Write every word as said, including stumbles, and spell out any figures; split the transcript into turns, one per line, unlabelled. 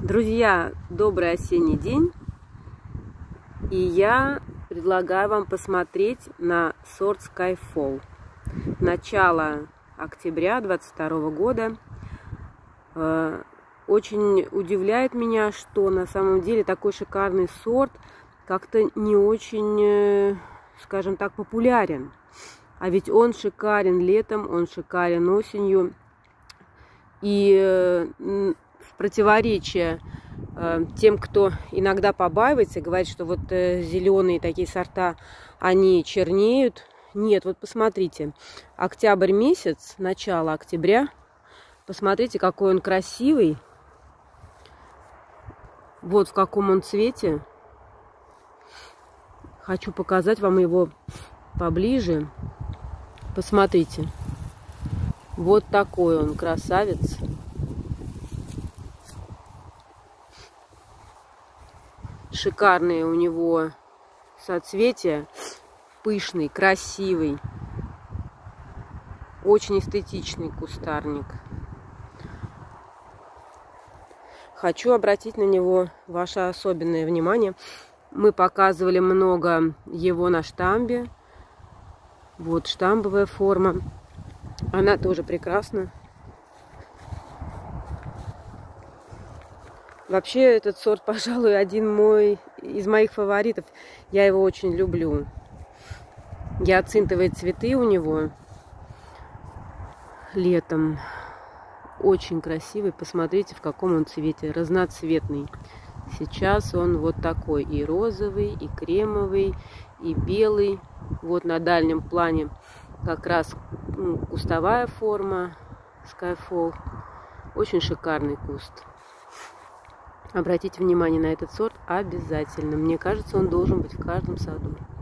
Друзья, добрый осенний день, и я предлагаю вам посмотреть на сорт Skyfall. Начало октября двадцать второго года. Очень удивляет меня, что на самом деле такой шикарный сорт как-то не очень, скажем так, популярен. А ведь он шикарен летом, он шикарен осенью. И в противоречие тем, кто иногда побаивается, говорит, что вот зеленые такие сорта, они чернеют. Нет, вот посмотрите, октябрь месяц, начало октября, посмотрите, какой он красивый. Вот в каком он цвете. Хочу показать вам его поближе. Посмотрите. Вот такой он красавец. Шикарные у него соцветия. Пышный, красивый. Очень эстетичный кустарник. Хочу обратить на него ваше особенное внимание. Мы показывали много его на штамбе. Вот штамбовая форма. Она тоже прекрасна. Вообще этот сорт, пожалуй, один мой из моих фаворитов. Я его очень люблю. Гиацинтовые цветы у него летом. Очень красивый. Посмотрите, в каком он цвете. Разноцветный. Сейчас он вот такой. И розовый, и кремовый, и белый. Вот на дальнем плане как раз ну, кустовая форма Skyfall. Очень шикарный куст. Обратите внимание на этот сорт обязательно. Мне кажется, он должен быть в каждом саду.